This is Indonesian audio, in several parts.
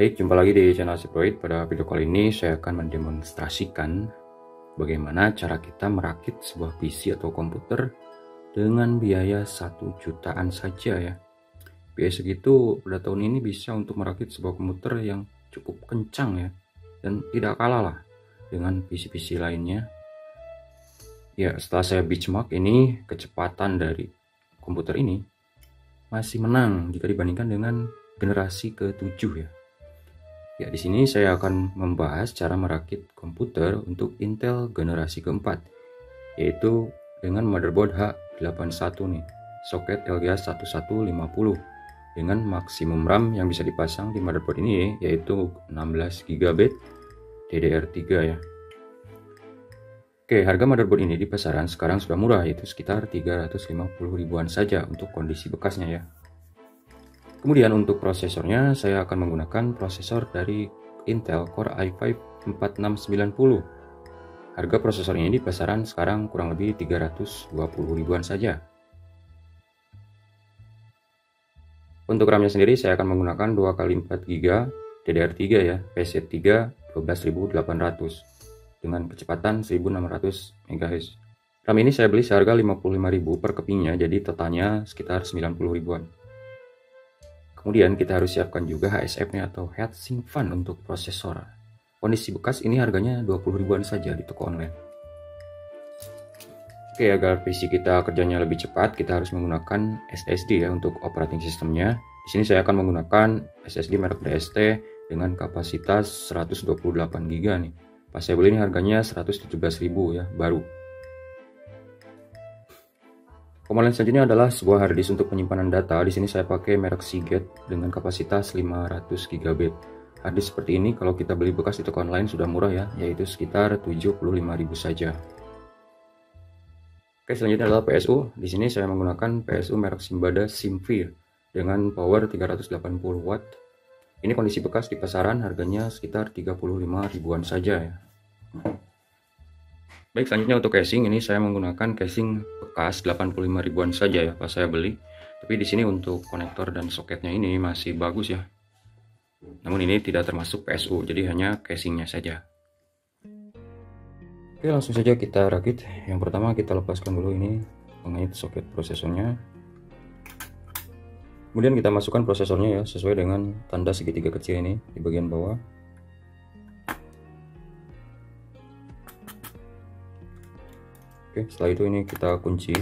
Baik, jumpa lagi di channel Ziploid. Pada video kali ini saya akan mendemonstrasikan bagaimana cara kita merakit sebuah PC atau komputer dengan biaya 1 jutaan saja ya. Biaya segitu pada tahun ini bisa untuk merakit sebuah komputer yang cukup kencang ya, dan tidak kalah lah dengan PC-PC lainnya. Ya, setelah saya benchmark ini, kecepatan dari komputer ini masih menang jika dibandingkan dengan generasi ke-7 ya. Ya, di sini saya akan membahas cara merakit komputer untuk Intel generasi keempat, yaitu dengan motherboard H81 nih, soket LGA 1150 dengan maksimum RAM yang bisa dipasang di motherboard ini yaitu 16 GB DDR3 ya. Oke, harga motherboard ini di pasaran sekarang sudah murah, yaitu sekitar 350 ribuan saja untuk kondisi bekasnya ya. Kemudian untuk prosesornya, saya akan menggunakan prosesor dari Intel Core i5 4690. Harga prosesor ini di pasaran sekarang kurang lebih 320 ribuan saja. Untuk RAM-nya sendiri saya akan menggunakan 2x4 GB DDR3 ya, PCIe 3 12800 dengan kecepatan 1600 MHz. RAM ini saya beli seharga 55.000 per kepingnya, jadi totalnya sekitar 90 ribuan. Kemudian kita harus siapkan juga HSF-nya atau heatsink fan untuk prosesor. Kondisi bekas ini harganya 20 ribuan saja di toko online. Oke, agar PC kita kerjanya lebih cepat, kita harus menggunakan SSD ya untuk operating systemnya. Di sini saya akan menggunakan SSD merek DST dengan kapasitas 128 GB nih. Pas saya beli ini harganya 117.000 ya, baru. Komponen selanjutnya adalah sebuah hard disk untuk penyimpanan data. Di sini saya pakai merek Seagate dengan kapasitas 500 GB. Hard disk seperti ini kalau kita beli bekas di toko online sudah murah ya, yaitu sekitar 75.000 saja. Oke, selanjutnya adalah PSU. Di sini saya menggunakan PSU merek Simbada Simfir dengan power 380 watt. Ini kondisi bekas di pasaran, harganya sekitar 35 ribuan saja ya. Baik, selanjutnya untuk casing ini saya menggunakan casing bekas 85 ribuan saja ya pas saya beli. Tapi di sini untuk konektor dan soketnya ini masih bagus ya. Namun ini tidak termasuk PSU, jadi hanya casingnya saja. Oke, langsung saja kita rakit. Yang pertama kita lepaskan dulu ini pengait soket prosesornya. Kemudian kita masukkan prosesornya ya, sesuai dengan tanda segitiga kecil ini di bagian bawah. Oke, setelah itu ini kita kunci.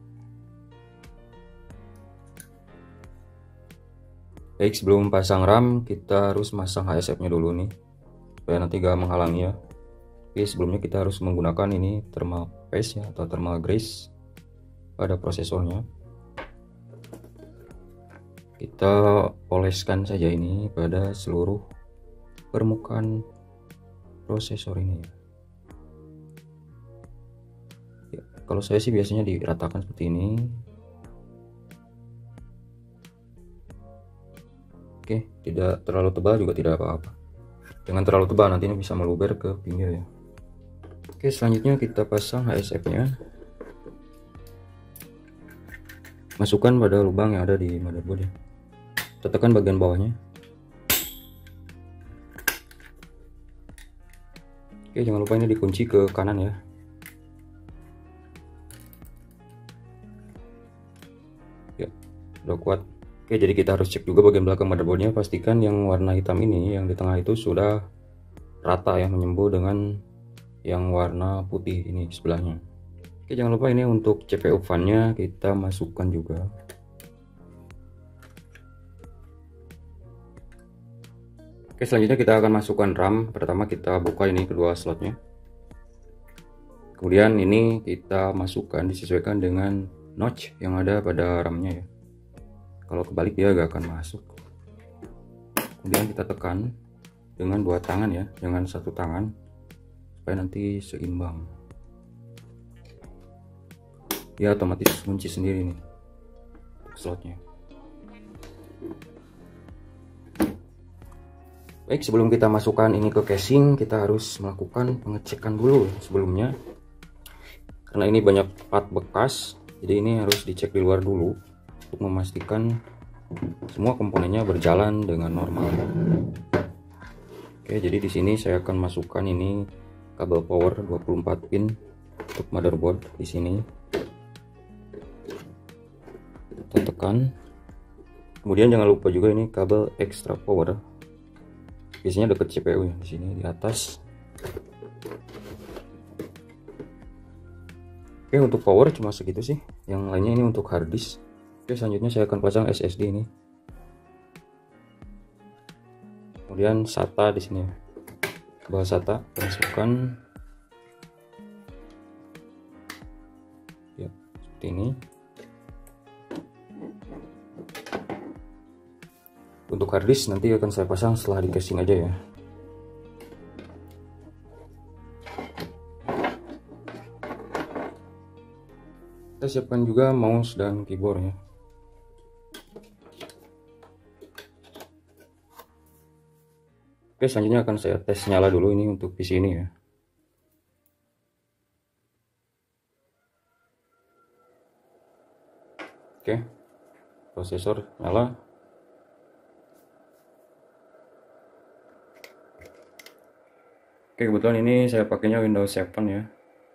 Baik, sebelum pasang RAM kita harus masang HSF-nya dulu nih, supaya nanti gak menghalangi ya. Oke, sebelumnya kita harus menggunakan ini thermal paste ya, atau thermal grease pada prosesornya. Kita oleskan saja ini pada seluruh permukaan prosesor ini ya. Kalau saya sih biasanya diratakan seperti ini. Oke, tidak terlalu tebal juga tidak apa-apa. Jangan terlalu tebal, nanti ini bisa meluber ke pinggir ya. Oke, selanjutnya kita pasang HSF-nya. Masukkan pada lubang yang ada di motherboard ya. Tekan bagian bawahnya. Oke, jangan lupa ini dikunci ke kanan ya. Ya, udah kuat. Oke, jadi kita harus cek juga bagian belakang motherboardnya. Pastikan yang warna hitam ini, yang di tengah itu sudah rata ya, menyembul dengan yang warna putih ini sebelahnya. Oke, jangan lupa ini untuk CPU fan-nya kita masukkan juga. Oke, selanjutnya kita akan masukkan RAM. Pertama kita buka ini kedua slotnya. Kemudian ini kita masukkan, disesuaikan dengan notch yang ada pada RAM-nya ya. Kalau kebalik dia gak akan masuk. Kemudian kita tekan dengan dua tangan ya, dengan satu tangan supaya nanti seimbang. Dia otomatis kunci sendiri nih slotnya. Baik, sebelum kita masukkan ini ke casing, kita harus melakukan pengecekan dulu sebelumnya. Karena ini banyak part bekas, jadi ini harus dicek di luar dulu untuk memastikan semua komponennya berjalan dengan normal. Oke, jadi di sini saya akan masukkan ini kabel power 24 pin untuk motherboard di sini. Kita tekan. Kemudian jangan lupa juga ini kabel extra power. Biasanya dekat CPU ya, di sini di atas. Oke, untuk power cuma segitu sih. Yang lainnya ini untuk hard disk. Oke, selanjutnya saya akan pasang SSD ini. Kemudian SATA di sini. Kabel SATA masukkan. Ya, seperti ini. Untuk hard disk nanti akan saya pasang setelah di casing aja ya. Kita siapkan juga mouse dan keyboardnya. Oke, selanjutnya akan saya tes nyala dulu ini untuk PC ini ya. Oke, prosesor nyala. Oke, kebetulan ini saya pakainya Windows 7 ya.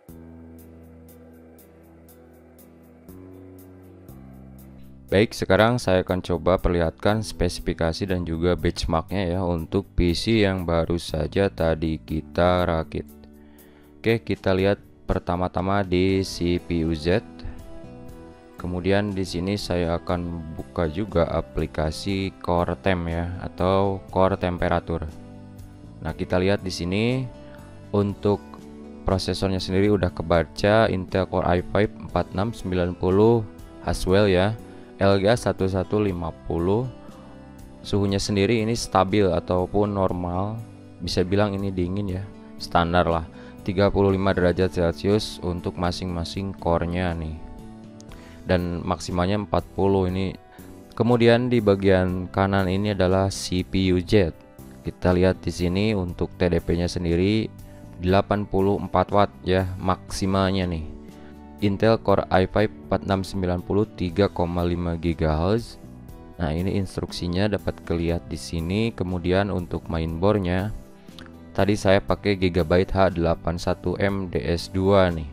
Baik, sekarang saya akan coba perlihatkan spesifikasi dan juga benchmarknya ya untuk PC yang baru saja tadi kita rakit. Oke, kita lihat pertama-tama di CPU Z. Kemudian di sini saya akan buka juga aplikasi Core Temp ya, atau Core Temperature. Nah, kita lihat di sini untuk prosesornya sendiri udah kebaca Intel Core i5 4690 Haswell ya. Elga 1150. Suhunya sendiri ini stabil ataupun normal, bisa bilang ini dingin ya, standar lah, 35 derajat Celcius untuk masing-masing core-nya nih, dan maksimalnya 40 ini. Kemudian di bagian kanan ini adalah CPU Z. Kita lihat di sini untuk TDP-nya sendiri 84 watt ya maksimalnya nih. Intel Core i5 4690 3,5 GHz. Nah, ini instruksinya dapat kelihatan di sini. Kemudian untuk mainboardnya tadi saya pakai Gigabyte H81M DS2 nih.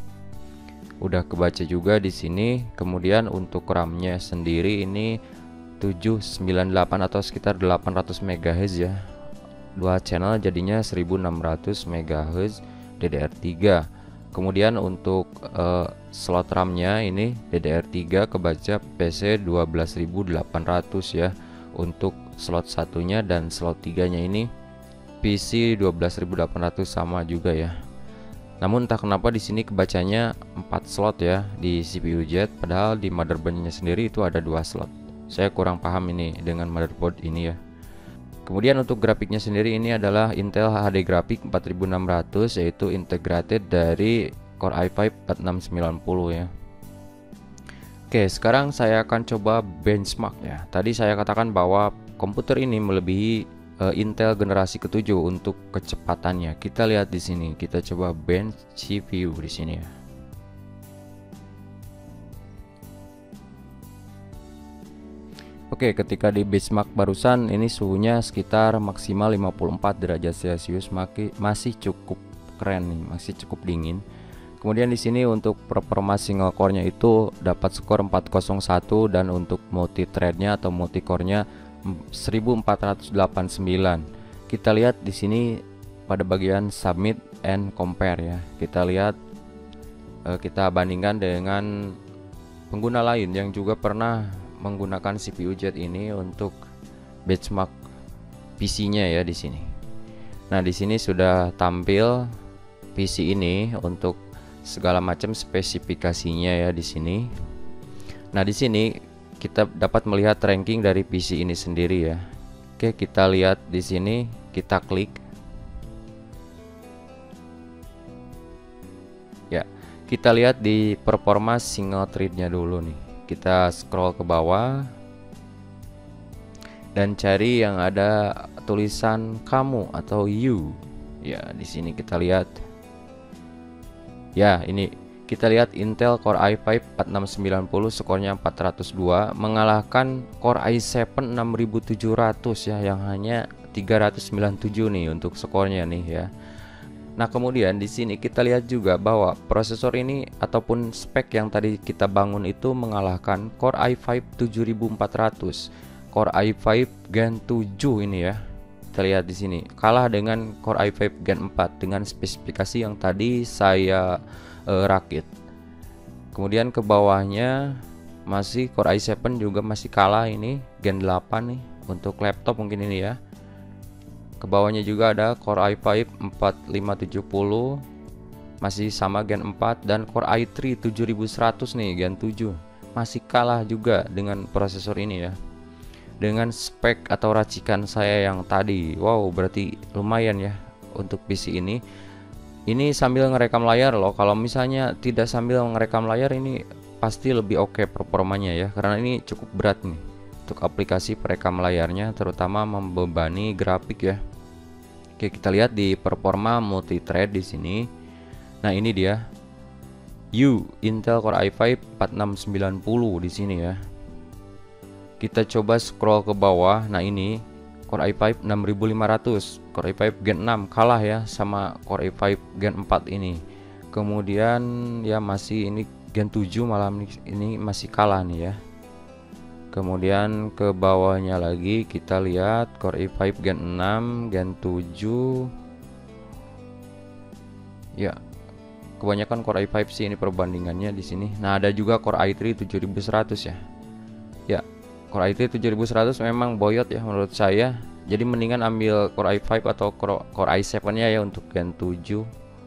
Udah kebaca juga di sini. Kemudian untuk RAM-nya sendiri ini 798 atau sekitar 800 MHz ya. Dua channel jadinya 1600 MHz DDR3. Kemudian untuk slot RAM-nya ini DDR3 kebaca PC 12800 ya untuk slot satunya, dan slot 3-nya ini PC 12800 sama juga ya. Namun entah kenapa di sini kebacanya 4 slot ya di CPU Z, padahal di motherboardnya sendiri itu ada 2 slot. Saya kurang paham ini dengan motherboard ini ya. Kemudian untuk grafiknya sendiri ini adalah Intel HD Graphic 4600, yaitu integrated dari Core i5 4690 ya. Oke, sekarang saya akan coba benchmark ya. Tadi saya katakan bahwa komputer ini melebihi Intel generasi ke-7 untuk kecepatannya. Kita lihat di sini. Kita coba bench CPU di sini ya. Oke, ketika di benchmark barusan ini suhunya sekitar maksimal 54 derajat Celcius, masih cukup keren nih, masih cukup dingin. Kemudian di sini untuk performa single core-nya itu dapat skor 401, dan untuk multi thread-nya atau multi core-nya 1489. Kita lihat di sini pada bagian submit and compare ya. Kita lihat kita bandingkan dengan pengguna lain yang juga pernah menggunakan CPU Z ini untuk benchmark PC-nya ya di sini. Nah, di sini sudah tampil PC ini untuk segala macam spesifikasinya ya di sini. Nah, di sini kita dapat melihat ranking dari PC ini sendiri ya. Oke, kita lihat di sini, kita klik. Ya, kita lihat di performa single thread-nya dulu nih. Kita scroll ke bawah dan cari yang ada tulisan kamu atau you. Ya, di sini kita lihat. Ya, ini kita lihat Intel Core i5 4690 skornya 402, mengalahkan Core i7 6700 ya yang hanya 397 nih untuk skornya nih ya. Nah, kemudian di sini kita lihat juga bahwa prosesor ini ataupun spek yang tadi kita bangun itu mengalahkan Core i5 7400, Core i5 Gen 7 ini ya. Kita lihat di sini kalah dengan Core i5 Gen 4 dengan spesifikasi yang tadi saya rakit. Kemudian ke bawahnya masih Core i7 juga masih kalah ini Gen 8 nih untuk laptop mungkin ini ya. Ke bawahnya juga ada Core i5 4570 masih sama Gen 4, dan Core i3 7100 nih Gen 7 masih kalah juga dengan prosesor ini ya. Dengan spek atau racikan saya yang tadi, wow, berarti lumayan ya untuk PC ini. Ini sambil ngerekam layar loh. Kalau misalnya tidak sambil ngerekam layar ini pasti lebih oke performanya ya, karena ini cukup berat nih untuk aplikasi perekam layarnya, terutama membebani grafik ya. Oke, kita lihat di performa multithread di sini. Nah, ini dia. Intel Core i5 4690 di sini ya. Kita coba scroll ke bawah. Nah, ini Core i5 6500, Core i5 Gen 6 kalah ya sama Core i5 Gen 4 ini. Kemudian ya masih ini Gen 7 malam ini masih kalah nih ya. Kemudian ke bawahnya lagi kita lihat Core i5 Gen 6, Gen 7. Ya, kebanyakan Core i5 sih ini perbandingannya di sini. Nah, ada juga Core i3 7100 ya. Ya, Core i3 7100 memang boyot ya menurut saya. Jadi mendingan ambil Core i5 atau Core i7-nya ya untuk Gen 7.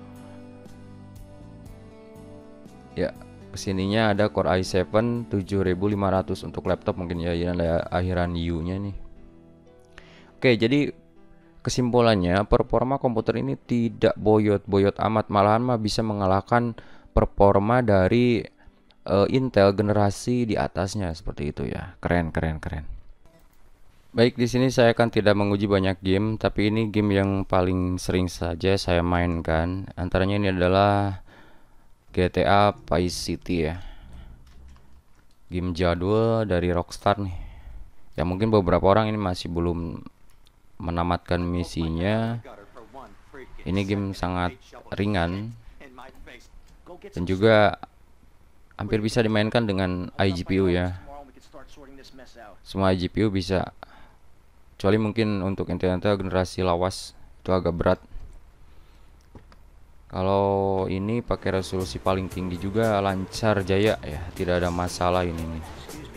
Ya, kesininya ada Core i7 7500 untuk laptop mungkin ya, ini ada akhiran U-nya nih. Oke, jadi kesimpulannya performa komputer ini tidak boyot-boyot amat, malahan mah bisa mengalahkan performa dari Intel generasi di atasnya seperti itu ya. Keren. Baik, di sini saya akan tidak menguji banyak game, tapi ini game yang paling sering saja saya mainkan. Antaranya ini adalah GTA Vice City ya, game jadul dari Rockstar nih. Ya, mungkin beberapa orang ini masih belum menamatkan misinya. Ini game sangat ringan dan juga hampir bisa dimainkan dengan iGPU ya. Semua iGPU bisa, kecuali mungkin untuk Intel generasi lawas itu agak berat. Kalau ini pakai resolusi paling tinggi juga lancar jaya ya, tidak ada masalah ini nih.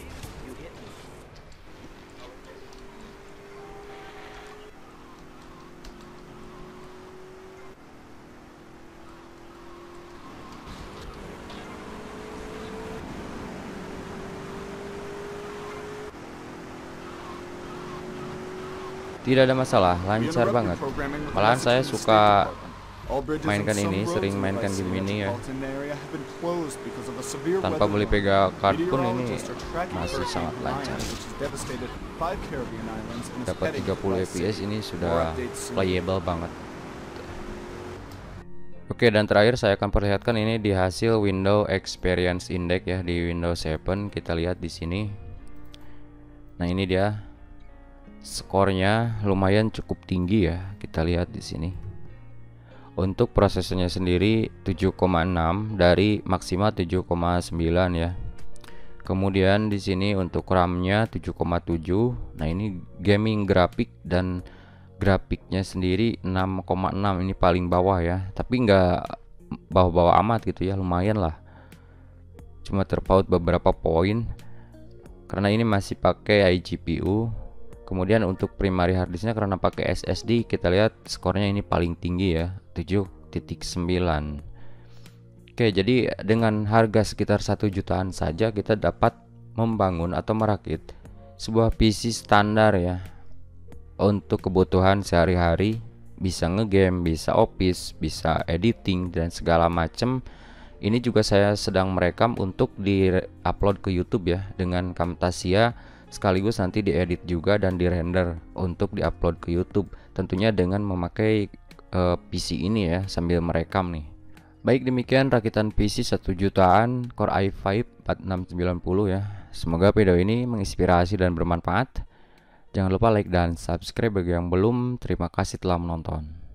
Tidak ada masalah, lancar banget. Malahan saya suka mainkan ini, sering mainkan game ini ya. Tanpa beli Vega card pun ini masih sangat lancar. Dapat 30 fps ini sudah playable banget. Oke, dan terakhir saya akan perlihatkan ini di hasil Windows Experience Index ya di Windows 7. Kita lihat di sini. Nah, ini dia. Skornya lumayan cukup tinggi ya. Kita lihat di sini. Untuk prosesornya sendiri 7,6 dari maksimal 7,9 ya. Kemudian di sini untuk RAM-nya 7,7. Nah, ini gaming grafik dan grafiknya sendiri 6,6, ini paling bawah ya. Tapi nggak bawah-bawah amat gitu ya, lumayan lah. Cuma terpaut beberapa poin karena ini masih pakai iGPU. Kemudian untuk primary hard disknya karena pakai SSD, kita lihat skornya ini paling tinggi ya, 7,9. Oke, jadi dengan harga sekitar 1 jutaan saja kita dapat membangun atau merakit sebuah PC standar ya. Untuk kebutuhan sehari-hari, bisa ngegame, bisa office, bisa editing dan segala macam. Ini juga saya sedang merekam untuk di-upload ke YouTube ya dengan Camtasia, sekaligus nanti diedit juga dan dirender untuk diupload ke YouTube, tentunya dengan memakai PC ini ya sambil merekam nih. Baik, demikian rakitan PC 1 jutaan Core i5 4690 ya. Semoga video ini menginspirasi dan bermanfaat. Jangan lupa like dan subscribe bagi yang belum. Terima kasih telah menonton.